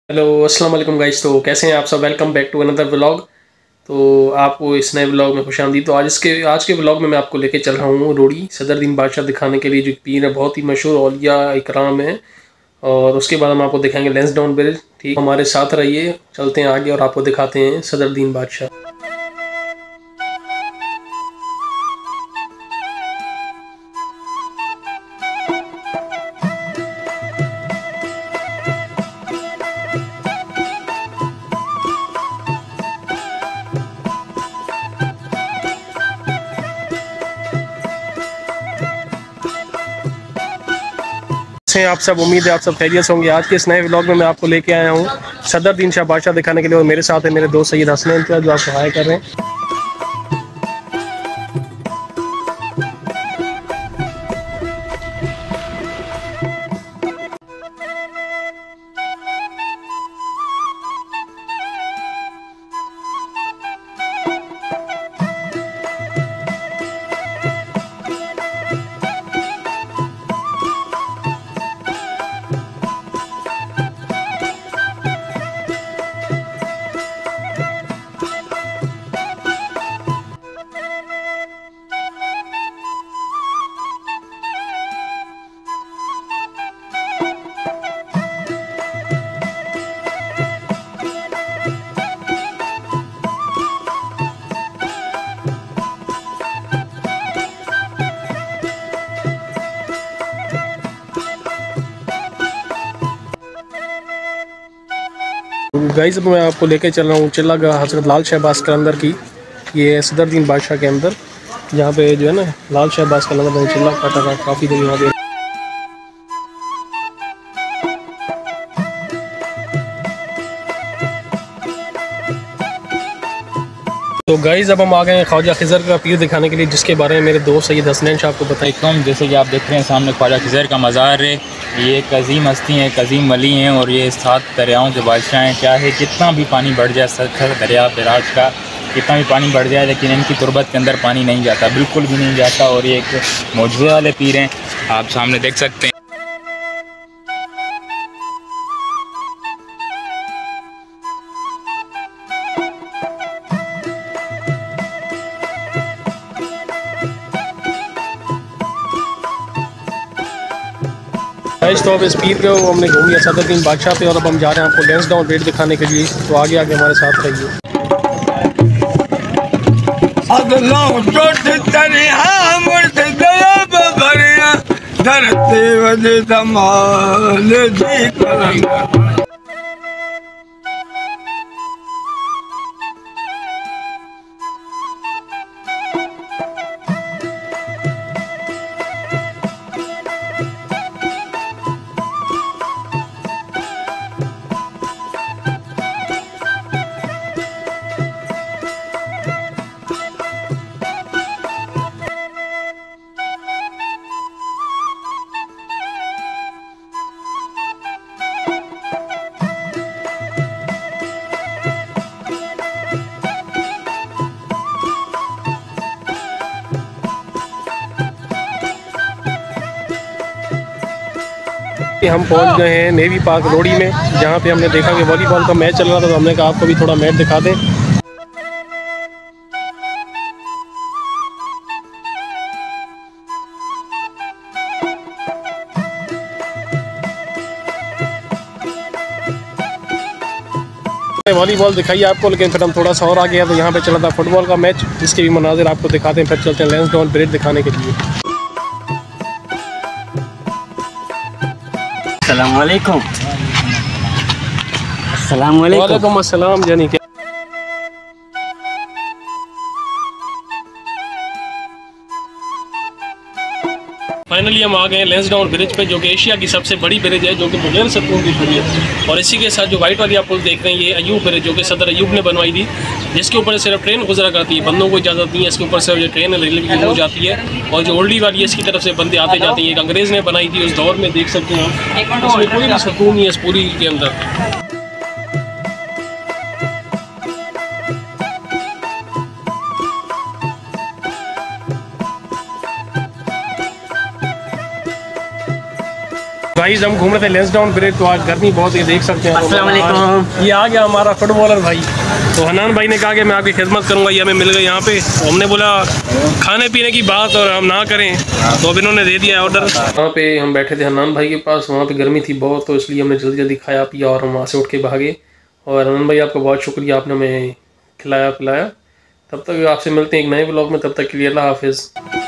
Hello अस्सलाम वालेकुम guys. तो कैसे हैं आप सब। Welcome back to another vlog. तो आपको इस नए व्लॉग में खुशामदीद। तो आज के व्लॉग में मैं आपको लेके चल रहा हूँ रोड़ी सदरुद्दीन बादशाह दिखाने के लिए, जो पीर है बहुत ही मशहूर औलिया इकराम है। और उसके बाद हम आपको दिखाएंगे लैंसडाउन ब्रिज। ठीक, हमारे साथ रहिए, चलते हैं आगे और आपको दिखाते हैं सदरुद्दीन बादशाह। हैं आप सब, उम्मीद है आप सब खैरियत होंगे। आज के इस नए व्लॉग में मैं आपको लेके आया हूँ सदरुद्दीन शाह बादशाह दिखाने के लिए, और मेरे साथ है मेरे दोस्त सैयद हसनैन जो आपको हाय कर रहे हैं। गाइस, अब मैं आपको लेके चल रहा हूँ चिल्ला हज़रत लाल शहबाज कलंदर की। ये सदरुद्दीन बादशाह के अंदर, जहाँ पे जो है ना लाल शहबाज कलंदर ने चिल्ला काटा था काफ़ी दिन यहाँ पे। तो गाइस, अब हम आ गए हैं ख्वाजा खिज़र का पीर दिखाने के लिए, जिसके बारे में मेरे दोस्त सैयद हसनैन शाह आपको बताएं। जैसे कि आप देख रहे हैं सामने ख्वाजा खिज़र का मज़ार है। ये एक अजीम हस्ती है, एक अजीम वली हैं, और ये 7 दरियाओं के बादशाह हैं। क्या है, कितना भी पानी बढ़ जाए, सखर दरिया बिराज का कितना भी पानी बढ़ जाए, लेकिन इनकी तुरबत के अंदर पानी नहीं जाता, बिल्कुल भी नहीं जाता। और ये एक मौजूद वाले पीर हैं, आप सामने देख सकते हैं। गाइस, तो अब इस पीर को हमने घूम लिया सदरुद्दीन बादशाह पे, और अब हम जा रहे हैं आपको लैंसडाउन ब्रिज दिखाने के लिए। तो आगे आगे हमारे साथ रहिए। हम पहुंच गए हैं नेवी पार्क रोड़ी में, जहां पे हमने देखा कि वॉलीबॉल का मैच चल रहा था। तो हमने कहा आपको भी थोड़ा मैच दिखा दें। वॉलीबॉल दिखाइए आपको, लेकिन फिर हम थोड़ा सा और आ गया, तो यहाँ पे चला था फुटबॉल का मैच, जिसके भी मनाजिर आपको दिखाते हैं। फिर चलते हैं लैंसडाउन ब्रिज दिखाने के लिए। अस्सलाम वालेकुम। अस्सलाम वालेकुम। वालेकुम अस्सलाम। जानी क्या फाइनली हम आ गए हैं लैंसडाउन ब्रिज पे, जो कि एशिया की सबसे बड़ी ब्रिज है, जो कि मुगल सतून की बनी है। और इसी के साथ जो वाइट वाली आप पुल देख रहे हैं, ये अयूब ब्रिज, जो कि सदर अयूब ने बनवाई थी, जिसके ऊपर सिर्फ ट्रेन गुजरा करती है, बंदों को इजाज़त नहीं है इसके ऊपर सिर्फ जो ट्रेन रेलवे की हो जाती है। और जो ओल्डी वाली है, इसकी तरफ से बंदे आते जाते हैं। एक अंग्रेज़ ने बनाई थी उस दौर में, देख सकते हैं आप। इसमें कोई भी सुकून नहीं है इस पूरी के अंदर। भाई हम घूम रहे थे लेंसडाउन ब्रिज, तो आज गर्मी बहुत है, देख सकते हैं। अस्सलाम वालेकुम। ये आ गया हमारा फुटबॉलर भाई। तो हनान भाई ने कहा कि मैं आपकी खिदमत करूंगा, ये हमें मिल गए यहाँ पे। तो हमने बोला खाने पीने की बात और हम ना करें, तो अब इन्होंने दे दिया ऑर्डर। वहाँ पे हम बैठे थे हनान भाई के पास, वहाँ पे गर्मी थी बहुत, तो इसलिए हमने जल्दी जल्दी खाया पिया और हम वहाँ से उठ के भागे। और हनान भाई आपका बहुत शुक्रिया, आपने हमें खिलाया पिलाया। तब तक आपसे मिलते हैं एक नए ब्लॉग में, तब तक के लिए अल्लाह हाफिज़।